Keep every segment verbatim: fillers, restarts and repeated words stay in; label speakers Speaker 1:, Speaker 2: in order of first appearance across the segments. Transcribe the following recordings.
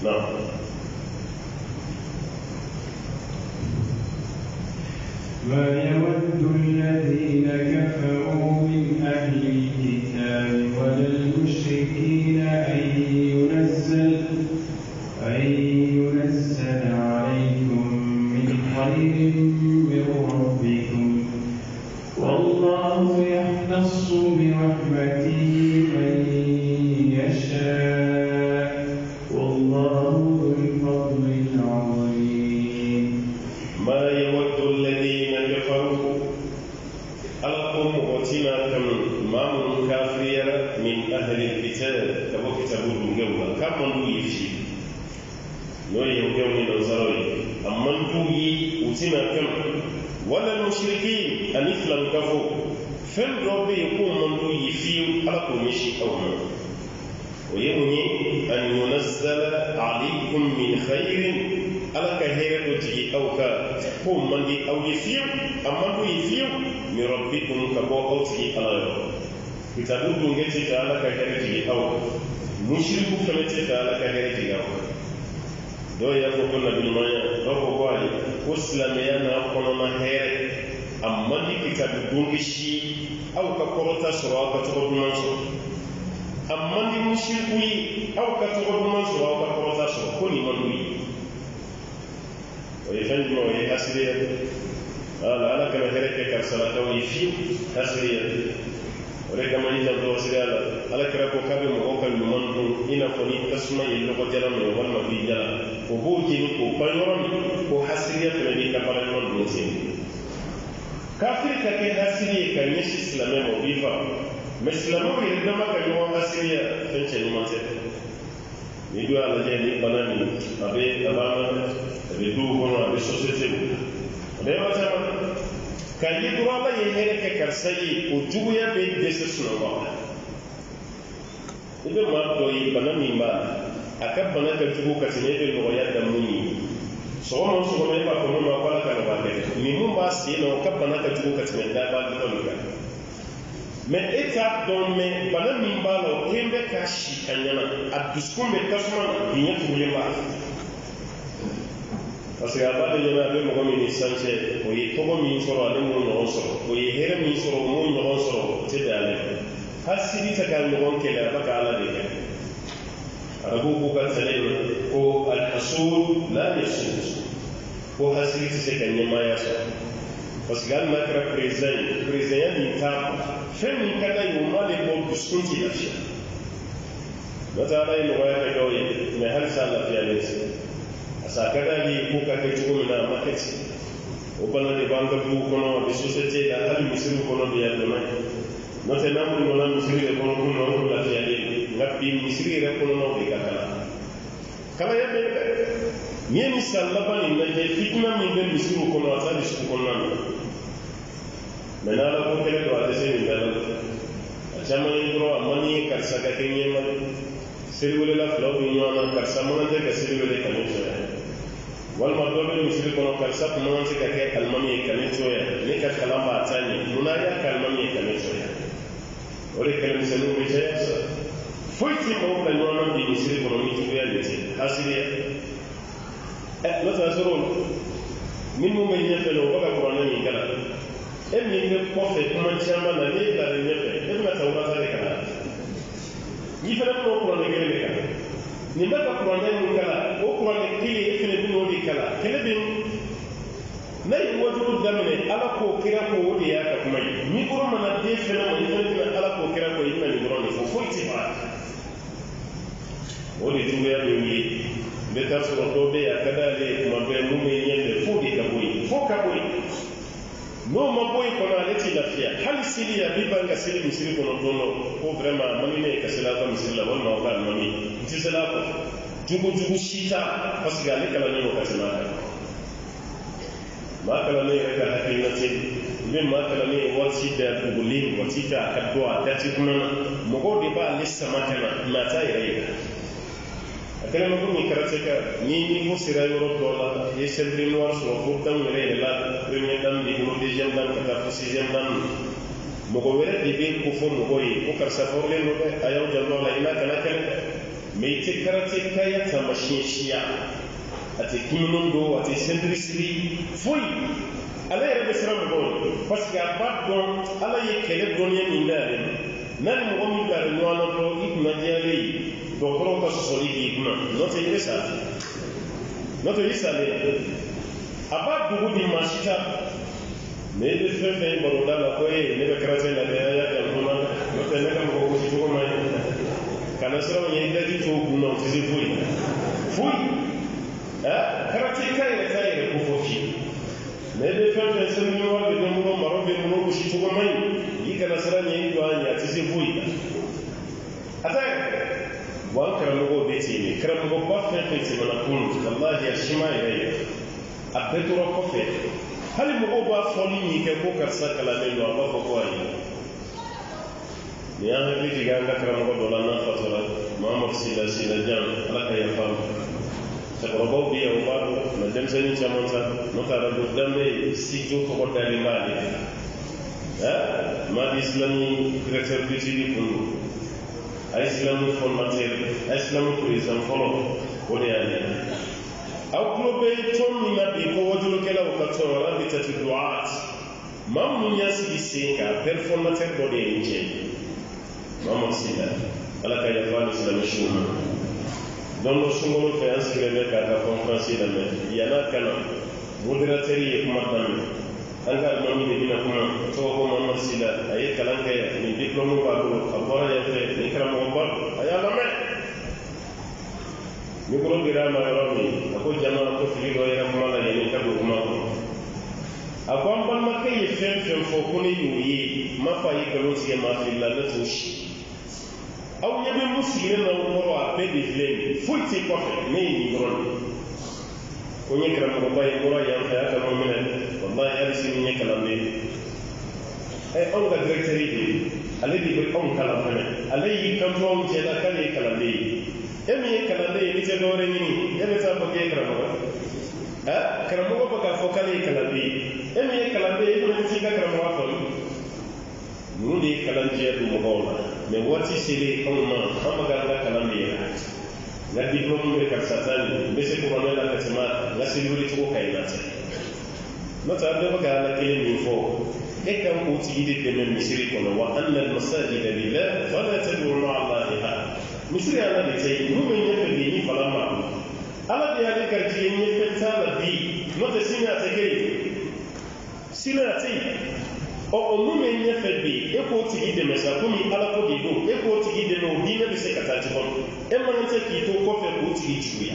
Speaker 1: نعم.
Speaker 2: ما يود الذين كفروا من أهل الكتاب ولا المشركين أن ينزل أن ينزل عليكم من خير من ربكم والله يختص برحمته من يشاء والله ذو الفضل العظيم.
Speaker 1: ما يود الذين كفروا ألقم وتناكم مام كافر من أهل الكتاب كما كتبوا الجوة كم من يفشي نوي يوم نزروي أمن توي وتناكم ولا المشركين أن يفلم كفو فن ربي يكون من توي يفيو ألقم مشي أو من ويمني أن ينزل عليكم من خير ala ka hɛrɛ dɔ jigi aw ka ko man di aw ye fiyewu a man d'u ye fiyewu min rabbikum ka bɔ aw tigi ala yɔrɔ kitabu dunke tɛ fɛ ala ka hɛrɛ jigi aw kan mushriku fana tɛ fɛ ala ka hɛrɛ jigi aw kan dɔw y'a fɔ ko nabiɲumanya dɔw ko ko ayi ko silamɛya n'a kɔnɔna hɛrɛ a man di kitabu dunke si aw ka kɔrɔta sɔrɔ aw ka tɔgɔ duman sɔrɔ a man di mushriku ye aw ka tɔgɔ duman sɔrɔ aw ka kɔrɔta sɔrɔ ko nin man d'u ye ويفنجم وهي أسرية قال أنا كما هرك كرسلة ويفي أسرية ولكن ما يجب أن أسرية ألا كركو كابي مغوكا لمنه إنا فني تسمى يلغو جلم يوغل ما في جلم وبوكي وبيورم وحسرية فنبي كفر المنه كافر كي أسرية كان يشي إسلامي وبيفا مسلمو يردما كان يوم أسرية فنشي نمانته nidu ala je ni banani abe abana abe du kono abe société abe wata kan yi dura ba ye here ke karsayi o juguya be dese suno ba ibe ma do yi banani ba aka bana ka jugu ka tine be no ya da muni so mo so mo ba ko ma wala ka ba de ni mun ba si no ka bana ka jugu ka tine da ba do ka mais étape dont mais bana min b'a la o kɛlen bɛ ka si ka ɲana a dusukun bɛ tasuma na biɲɛ tugulen b'a la parce que a b'a de ɲana a bɛ mɔgɔ min ni san cɛ o ye tɔgɔ min sɔrɔ ale m'o ɲɔgɔn sɔrɔ o ye hɛrɛ min sɔrɔ o m'o ɲɔgɔn sɔrɔ o tɛ bɛn ale ma hali sini tɛ ka ɲɔgɔn kɛlɛ a bɛ ka ala de kɛ arabuw b'u ka tɛlɛ ma ko alhasud la yasud ko hasidi tɛ se ka ɲɛmaaya sɔrɔ parce que hali n'a kɛra président ye président ya min t'a fɛn min ka da ye o m'ale bɔ dusukun tɛ lafiya n'o tɛ ala ye nɔgɔya kɛ dɔw ye mais hali sa lafiyalen tɛ parce que a ka d'a ye ko ka kɛ cogo min na a ma kɛ ten o bana de b'an ka duw kɔnɔ a bɛ société la hali misiriw kɔnɔ bi yan dɔnna n'o tɛ n'a minnu donna misiri de kɔnɔ ko nɔ ko lafiyalen nka bi misiri yɛrɛ kɔnɔnaw de ka kalan kalaya bɛ dɛ n'i ye nin san laban nin lajɛ fitina min bɛ misiriw kɔnɔ a t'a dusu kɔnɔna na mais n'ala ko kɛlɛ don a tɛ se nin bɛɛ la a caman ye dɔrɔn a man ye karisa ka kɛ ɲɛma seliwelela filaw bɛ ɲɔgɔn na karisa man tɛ ka seliwele ka ne coya walima dɔ bɛ misiri kɔnɔ karisa kun man tɛ ka kɛ alimami ye ka ne coya ne ka kalan b'a ta ɲɛ munna y'a kɛ alimami ye ka ne coya o de kɛlɛmisɛnninw bɛ caya sa foyi tɛ maaw bila ɲɔgɔn na bi misiri kɔnɔ ni juguya de tɛ hasiriya ɛ n'o tɛ a sɔrɔ minnu bɛ ɲɛfɛ la o bɛ ka kuranɛ min kalan e min bɛ kɔfɛ kuma caman na n'e bilalen ɲɛfɛ e bɛna taa wulata de kalan n'i fana bɛna o kuranɛ kelen de kalan nin bɛ ka kuranɛ min kalan o kuranɛ kelen e fana bɛna o de kalan kɛlɛ bɛ n'a ye wajulu daminɛ ala k'o kira ko o de y'a ka kuma ye ni kɔrɔ mana den fana ma i fana bɛna ala k'o kira ko i bɛna nin dɔrɔn de fɔ foyi tɛ fara o de juguya bɛ wuli n bɛ taa sɔrɔ dɔw bɛ yen a ka d'ale ye kuma bɛɛ mun bɛ ɲɛfɛ fo de ka bɔ yen fo ka bɔ yen n'o ma bɔ yen kɔnɔ ale tɛ lafiya hali seli a b'i ban ka seli misiri kɔnɔ don dɔ ko vraiment a mami ne ye ka seli a ka misiri la walima aw ka alimami n tɛ seli a kɔ jugu jugu si t'a parce que ale kalannen don ka tɛmɛ a kan maa kalannen yɛrɛ ka hakilina tɛ i bɛ maa kalannen ye waati bɛɛ dogolen waati bɛɛ a ka dɔn a dati kuma na mɔgɔw de b'ale sama ka na mɛ a t'a yɛrɛ ye a kɛlen bɛ komi karateka ni niveau sera yɔrɔ dɔ la i ye ceinture noire sɔrɔ fo dan yɛrɛ yɛrɛ la première dan b'i bolo deuxième dan ka taa fo sixième dan mɔgɔ wɛrɛ de bɛ ko fɔ mɔgɔw ye ko karisa fɔrɔlen don dɛ a y'aw janto a la i n'a kana kɛlɛ mais te karate kaya tamashin shia ate kiminundo ate sendrisri foi ala yɛrɛ bɛ siran mɔgɔw ye parce que a b'a dɔn ala ye kɛlɛ dɔnniya min d'ale ma n'a ni mɔgɔ min bila ɲɔgɔn na dɔrɔn i kunna diyalen ye dɔgɔtɔrɔw ka sɔsɔli k'i kunna n'o tɛ i bɛ sa n'o tɛ i salen a b'a dogo di maa si ta mais i bɛ fɛn fɛn baroda la ko ee ne bɛ karate la dɛ a y'a kɛ mun na n'o tɛ ne ka mɔgɔ gosi cogo ma ɲi kana siranw ye i daji to kun na o tɛ se foyi foyi karate ka yɛrɛ t'a yɛrɛ ko fɔ fiyewu mais i bɛ fɛn fɛn sɛbɛnni wari bɛ bolo maro bɛ bolo gosi cogo ma ɲi i kana siran ɲɛ i jɔ a ɲɛ a tɛ se foyi a t'a yɛrɛ wa an karamɔgɔw bɛ ten de karamɔgɔba fɛn fɛn tɛmɛna kunun walahi a si ma yɛrɛ yɛrɛ a bɛɛ tora kɔfɛ hali mɔgɔw b'a fɔli min kɛ ko karisa kalannen don a b'a fɔ ko ayi nin y'an hakili jigin an ka karamɔgɔ dɔ la n'a fatura mahamadu sida sida jan ala ka yafa ma cɛkɔrɔbaw bɛ yan o b'a dɔn nka denmisɛnnin caman ta n'o taara don danbe sijo tɔgɔ dalen b'ale maa di islami directeur d'étude kun don a ye islami formateur a ye islami président fɔlɔ o de y'ale aw tulo bɛ tɔn min na bi ko wajulukɛlaw ka tɔn rabitatu du'at maa minnu y'a sigi sen kan père formateur dɔ de ye n cɛ mahamadu sida ala ka yafa ni islami su ma don dɔ sunkalo fɛ an sigilen bɛ k'a ka conférence lamɛn yan'a kana modérateur ye kuma daminɛ an ka alimami de bɛna kuma tɔgɔ ko mahamadu sida a ye kalan kɛ yan nin diplôme b'a bolo a bɔra yan fɛ nin karamɔgɔba a y'a lamɛn mikoro dira a ma yɔrɔ min a ko jama ko fili dɔ yɛrɛ kuma la yanni ka don kuma kɔnɔ a ko an balimakɛ ye fɛn fɛn fɔ ko ne y'o ye n m'a fɔ a ye nkalon tigɛ maa fili la ne t'o si aw ɲɛ bɛ mun sigilen na o kɔrɔ a bɛɛ de filɛ nin foyi tɛ kɔfɛ ne ye nin dɔrɔn de ko n ye karamɔgɔba ye n bɔra yan fɛ a ka mun minɛ walahi hali sini n ye kalanden ɛ anw ka directeur de ale de bɛ anw kalan fɛnɛ ale y'i kanto anw cɛ la k'ale ye kalanden ye e min ye kalanden ye n'i tɛ dɔwɛrɛ ɲini e bɛ taa fɔ k'e ye karamɔgɔ ɛ karamɔgɔ bɛ k'a fɔ k'ale ye kalanden ye e min ye kalanden ye e fana tɛ t'i ka karamɔgɔ faamu ninnu de ye kalanjɛ don mɔgɔw la mais waati selen anw ma an bɛ k'an ka kalan de yɛlɛ n ka diplôme bɛ karisa ta nin n bɛ se kuranɛ la ka tɛmɛ n ka selibiri cogo ka ɲi na tɛ n'o tɛ an bɛɛ bɛ ka ala kelen min fɔ e kan k'o tigi de dɛmɛ misiri kɔnɔ wa anna almasajida lillahi fala tad'u ma'a allahi ahada misiri ala de tɛ yen n'u bɛ ɲɛfɛ de ni falan ma ala de y'ale garijɛgɛ ɲɛfɛ t'a la bi n'o tɛ sini a tɛ kɛ yen sini a tɛ yen ɔ o mun bɛ ɲɛfɛ bi e k'o tigi dɛmɛ sa komi ala ko de don e k'o tigi dɛmɛ o diinɛ bɛ se ka taa cogo min e man tɛ k'i to kɔfɛ k'o tigi juguya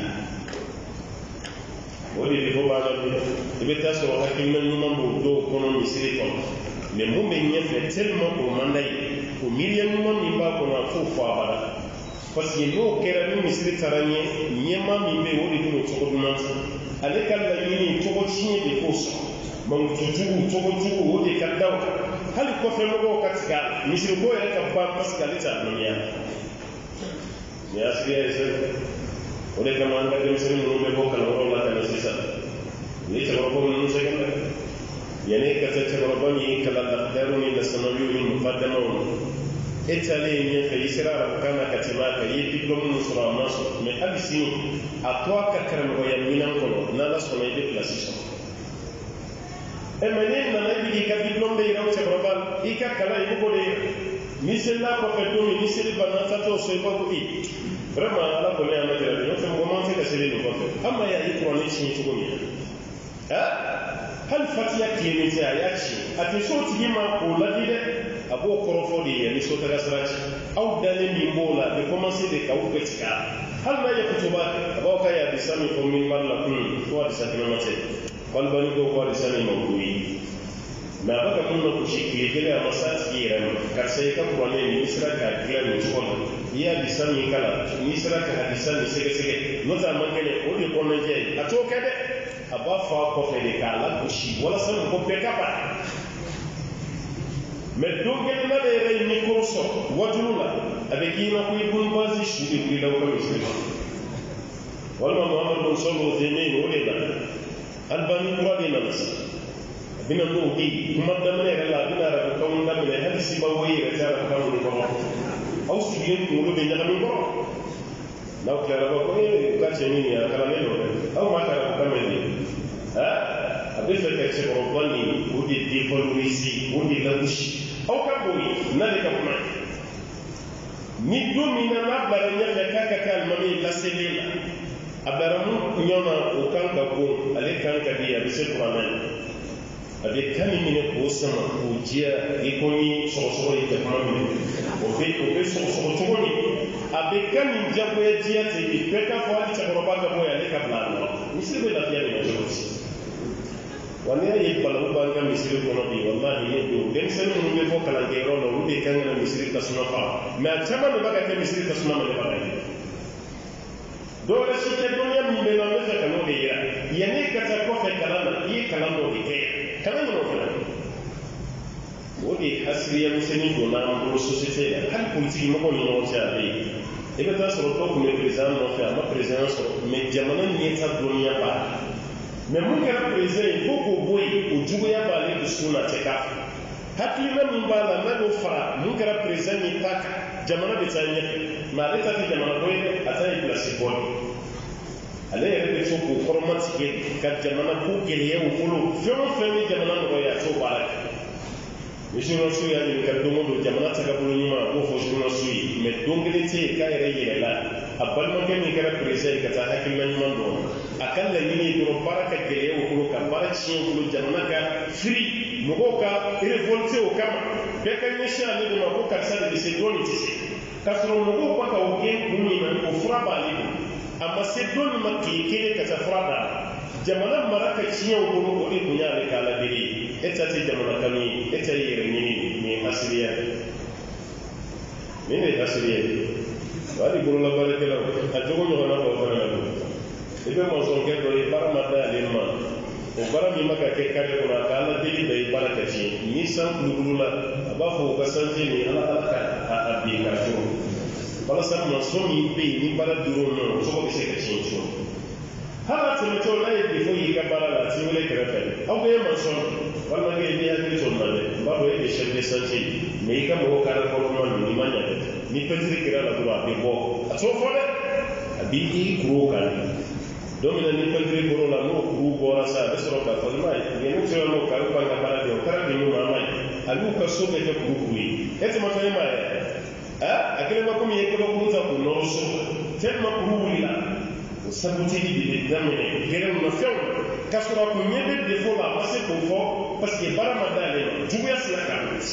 Speaker 1: o de bɛ fɔ b'a la bi i bɛ taa sɔrɔ hakilina ɲuman b'o dɔw kɔnɔ misiri kɔnɔ mais mun bɛ ɲɛfɛ tellement o man d'a ye o miiriya ɲuman min b'a kɔnɔ a t'o fɔ a bala parce que n'o kɛra ni misiri taara ɲɛ ɲɛmaa min bɛ yen o de bɛ n'o cogo duman ta ale ka laɲini cogo tiɲɛ de k'o sɔrɔ mankutujugu cogojugu o de ka daw hali kɔfɛ mɔgɔw ka tigɛ a la misiriko yɛrɛ ka ban parce que ale t'a dɔnniya nin y'a sigiya ye sɛ o de kama an ka denmisɛnnin ninnu bɛ bɔ kalanyɔrɔ la ka na sisan u ye cɛkɔrɔba ninnu sɛgɛn dɛ yanni ka taa cɛkɔrɔba min kalan lakdaru ni nasanawiw ni mukadamaw e taalen ye ɲɛfɛ i sera arabukan na ka tɛmɛ a kan i ye diplôme min sɔrɔ a ma sɔrɔ mais hali sini a to a ka karamɔgɔya minɛn kɔnɔ n'ala sɔnna i bɛ pilasi sɔrɔ e mais ne nana i bɛ k'i ka diplôme de yira o cɛkɔrɔba la i ka kalan i b'o de yira ni selila kɔfɛ don min ni seli banna tatɔ so i b'a fɔ i vraiment ala kɔni y'an lajɛ n'o tɛ mɔgɔ man tɛ ka seli nin kɔfɛ an ma y'a ye kuranɛ tiɲɛ cogo min na hali fatiya tilenni tɛ a y'a tiɲɛ a tɛ so tigi ma k'o ladi dɛ a b'o kɔrɔfɔ de ye ni so taga sira cɛ aw dalen min b'o la a bɛ commencé de k'aw bɛɛ tigɛ a la hali n'a ye kutuba kɛ a b'aw ka yadisa min fɔ minbar la kunun ko hadisa kɛnɛma tɛ walibani ko ko hadisa min mawudu ye mais a bɛ ka mun na gosi tile kelen a ma s'a tigi yɛrɛ ma karisa i ka kuranɛ n'i sera k'a dilan nin cogo la i ye hadisa min kala n'i sera ka hadisa nin sɛgɛsɛgɛ n'o tɛ a man kɛnɛ o de ye kɔnɔnajɛ ye a t'o kɛ dɛ a b'a fɔ a kɔfɛ de k'a lagosi walasa mɔgɔ bɛɛ ka ban mais don kelen n'ale yɛrɛ ye mikoro sɔrɔ wajulu la a bɛ k'i na ko i bolo baasi su de wulila o ka misiri kɔnɔ walima muhamadu bin sɔlɔ o tɛ min o de la alibani kura de nana sa a bɛna n'o di kuma daminɛ yɛrɛ la a bɛna arabukanw daminɛ hali sibawo yɛrɛ tɛ arabukan minnu kɔrɔ aw sigilen kunkolo bɛ ɲagami kɔrɔ n'aw tilara ba ko e ka cɛ min ye a kalannen don dɛ aw ma kala ko kamɛn de ha a bɛ fɛ ka cɛkɔrɔba nin o de dévaloriser o de lagosi aw ka bɔ yen n'ale ka kuma ni don min na n'a bilara ɲɛfɛ k'a ka kɛ alimami ye laseli la a bilara mun ɲɔgɔn na o kan ka bon ale kan ka di a bɛ se kuranɛ a bɛ kan min minɛ k'o sama k'o jɛya i ko ni sɔgɔsɔgɔ ye jakuma minɛ o bɛ o bɛ sɔgɔsɔgɔ cogo min a bɛ kan min jagoya diya ten bɛɛ k'a fɔ hali cɛkɔrɔba ka bɔ yen ale ka bila a nɔ misiri bɛ lafiya minɛ cogo di wa n'i y'a ye balawu b'an ka misiri kɔnɔ bi walahi ne don denmisɛnnin minnu bɛ fɔ kalankɛyɔrɔ la olu de kan ka na misiri tasuma faga mɛ a caman de b'a ka kɛ misiri tasuma minɛbaga ye dɔw wɛrɛ si tɛ dɔnniya min bɛ na n bɛ fɛ ka n'o de yira yanni ka taa kɔfɛ kalan na i ye kalan dɔ de kɛ kalan ɲuman fana o de ye hasiriya misɛnnin donna an bolo société la hali politiki mɔgɔw ni ɲɔgɔn cɛ a bɛ yen i bɛ taa sɔrɔ dɔw tun bɛ président nɔfɛ a ma président sɔrɔ mɛ jamana ɲɛta dɔnniya b'a la mɛ mun kɛra président ye fo k'o bɔ yen o juguya b'ale dusukun na cɛ k'a fɔ hakilina min b'a la n'a y'o fara mun kɛra président ye ta kan jamana bɛ taa ɲɛfɛ mɛ ale ta tɛ jamana bɔ ye a ta ye pilasi bɔ ye ale yɛrɛ bɛ to k'o kɔrɔmatigɛ ka jamana ko gɛlɛya u bolo fɛn o fɛn bɛ jamana nɔgɔya a t'o baara kɛ ni journaliste y'a ɲininka don o don jamana tagabolo ɲuman a b'o fɔ journaliste ye mɛ don kelen tɛ yen k'a yɛrɛ yɛlɛla a balimakɛ min kɛra président ye ka taa hakilina ɲuman dɔn a ka laɲini ye dɔrɔn baara ka gɛlɛya u bolo ka baara tiɲɛ u bolo jamana ka firi mɔgɔw ka révolte o kama bɛɛ ka ɲɛsin ale de ma ko karisa de bɛ se dɔ nin tɛ se k'a sɔrɔ mɔgɔw ba ka o gɛn kun min na o fura b'ale bolo a ma se dɔ nin ma tile kelen ka taa fura d'a la jamana mara ka tiɲɛ u bolo o de kun y'ale k'a ladege e ta tɛ jamana kanu ye e ta ye yɛrɛ ɲini nin ye hasiriya nin de ye hasiriya ye hali bololabaarakɛlaw a jogo ɲɔgɔnna dɔw fana na don i bɛ mɔnsɔnkɛ dɔ ye baara ma da ale ma o baara min ma ka kɛ kare kɔnɔ a ka ala deli bɛɛ ye baara ka tiɲɛ ni san kulukulu la a b'a fɔ o ka sanji nin ala ala ka a bin k'a cogo walasa mɔnsɔn min bɛ yen ni baara dir'o ma o cogo bɛ se ka tiɲɛ cogo hali a tɛmɛtɔ n'a ye defo y'i ka baara la a t'i wele kɛrɛfɛ aw bɛɛ ye mɔnsɔn balimakɛ i bɛ hakili to nin na dɛ n b'a dɔn e de chef de sanji mɛ i ka mɔgɔw ka rɛkɔrɔma ninnu i ma ɲɛ dɛ ni pɛntiri kɛra la dɔrɔn a bɛ bɔ a t'o fɔ dɛ a b'i i kuru kan don min na ni pɛntiri bɔr'o la n'o kuru bɔra sa a bɛ sɔrɔ k'a fɔ nin ma ye nin n'u sera n'o kari kan ka baara kɛ o kɛra nin mun ma a ma ye a n'u ka so bɛ kɛ kuru kuru ye e tɛ ma fɛn e ma yɛrɛ a kɛlen ba komi i ye kabakuru ta k'o nɔrɔ so tellement kuru wulila o sabutili de bɛ daminɛ gɛrɛ na fɛnw k'a sɔrɔ a kun ɲɛ bɛ defo la a ma se k'o fɔ parce que baara ma d'ale ma juguya sera k'a wuli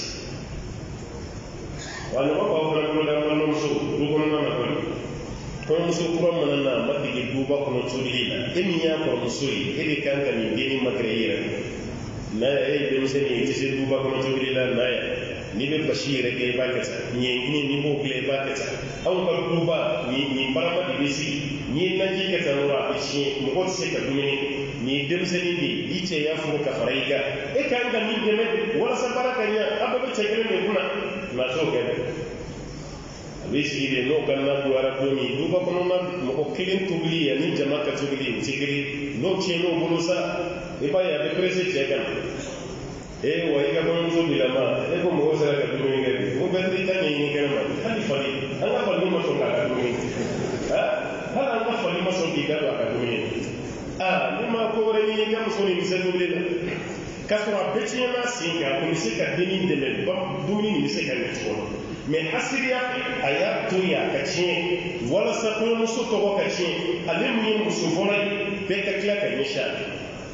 Speaker 1: wa ɲɔgɔn b'aw fana bolo da balimamuso du kɔnɔna na kɔni kɔɲɔmuso kura mana na a ma dege duba kɔnɔ tobili la e min y'a kɔrɔmuso ye e de kan ka nin denni magɛrɛ i yɛrɛ n'a ye e ye denmisɛnnin ye i tɛ se duba kɔnɔ tobili la n'a ye n'i bɛ basi yɛrɛ kɛ i b'a kɛ tan ɲɛɲini n'i b'o kɛ i b'a kɛ tan anw ka duba nin nin barama de bɛ sigi n'i ye naji kɛ tan dɔrɔn a bɛ tiɲɛ mɔgɔ tɛ se ka dumuni nin ye denmisɛnnin de ye i cɛ y'a fɔ ka fara i kan e kan ka min dɛmɛ walasa baara ka ɲɛ a bɛɛ bɛ cɛ kelen de kunna nka t'o kɛ a bɛ sigi de n'o ka na bɔra don min duba kɔnɔna mɔgɔ kelen tobili ani jama ka tobili o tɛ kelen n'o tiɲɛn'o bolo sa i b'a ye a bɛ perese cɛ kan ee wa i ka kɔɲɔmuso bilama e ko mɔgɔw sera ka dumuni kɛ bi ko bɛɛ tɛ taa ɲɛɲini kɛnɛ ma hali fali an ka fali ma sɔn k'a ka dumuni hali an ka fali ma sɔn k'i da don a ka dumuni aa ni ma ko wɛrɛ ɲini i ka muso nin misɛn tobili la k'a sɔrɔ a bɛɛ tiɲɛna sen kan o bɛ se ka denni dɛmɛ dumuni nin bɛ se ka ɲɛ cogo mɛ hasiriya a y'a to yen a ka tiɲɛ walasa kɔɲɔmuso tɔgɔ ka tiɲɛ ale min ye muso fɔlɔ ye bɛɛ ka tila ka ɲɛsin a ma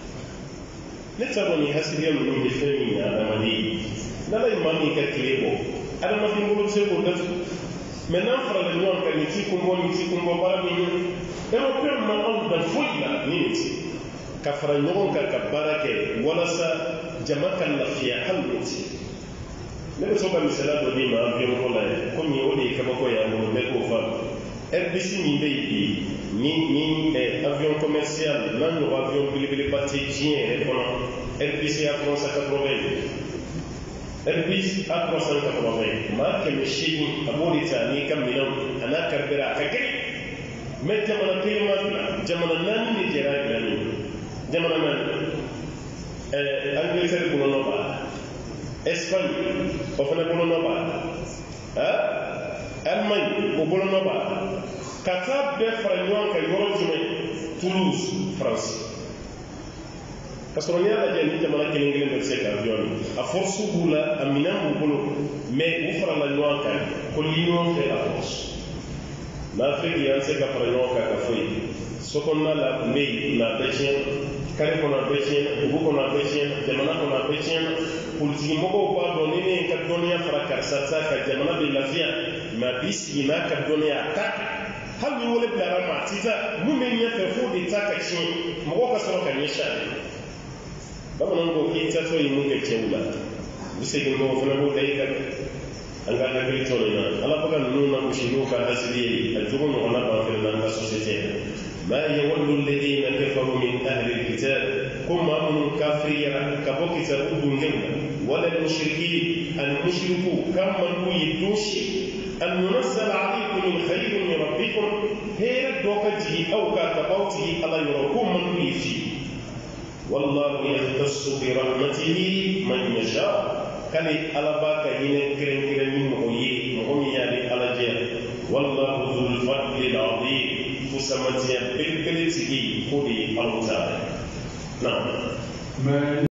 Speaker 1: ne t'a dɔn nin hasiriya ninnu bɛ fɛn min ye adamaden ye n'ala ye maa min ka tile bɔ adamaden bolo bɛ se k'o datugu mɛ n'an farala ɲɔgɔn kan nin t'i kun bɔ nin t'i kun bɔ baara min ye européen ma anw dan foyi la ni nin tɛ ka fara ɲɔgɔn kan ka baara kɛ walasa jama ka lafiya hali n'o tɛ ne bɛ to ka misaliya dɔ d'i ma avion ko la yan komi o de ye kabako ye an bolo bɛɛ k'o faamu Airbus min bɛ yen bi ni ni avion commercial n'a ɲɔgɔn avion belebeleba tɛ diɲɛ yɛrɛ kɔnɔ Airbus A trois cent quatre-vingts Airbus A trois cent quatre-vingts maa kɛmɛ seegin a b'o de ta n'i ka minɛnw a n'a karibɛrɛ a ka gɛlɛn mɛ jamana kelen ma dilan jamana naani de jɛra a dilanni jamana naani ɛɛ Angleterre bolonɔ b'a la Espagne o fana bolonɔ b'a la ah Allemagne o bolonɔ b'a la kata be fara ɲɔgɔn kan yɔrɔ jumɛn Toulouse France ka sɔrɔ n'i y'a lajɛ ni jamana kelen kelen bɛ se ka avion min a force b'u la a minɛn b'u bolo mais u farala ɲɔgɔn kan ko l'union fait la force l'Afrique y'an se ka fara ɲɔgɔn kan ka fɔ yen sokɔnɔna la kun bɛ yen n'a bɛɛ tiɲɛna kare kɔnɔ a bɛɛ tiɲɛna dugu kɔnɔ a bɛɛ tiɲɛna jamana kɔnɔ a bɛɛ tiɲɛna politiki mɔgɔw b'a dɔn ni ne ka dɔnniya fara karisa ta ka jamana bɛ lafiya mais a b'i sigi n'a ka dɔnniya a ta hali ni wele bilara ma a ti taa mun bɛ ɲɛfɛ fo de ta ka tiɲɛ mɔgɔw ka sɔrɔ ka ɲɛsin ale bamananw ko k'i tatɔ ye mun kɛ cɛw la u segin kɔ o fana b'o da i kan an ka hakili to nin na ala bɛ ka ninnu na gosi n'u ka hasidi ye a jogo ɲɔgɔnna b'an fɛ n'an ka société ما يود الذين كفروا من أهل الكتاب هم من كافرين كبو كتاب الدنيا ولا المشركين المشركوا كم من يدوش أن ينزل عليكم من خير من ربكم هي دوكته أو كاتبوته ألا يركم من يفي والله يختص برحمته من يشاء كلي على باك هنا كرين كرين مغيي مغيي يعني على جهة والله ذو الفضل العظيم فسمتي بالبلتي قولي الله تعالى نعم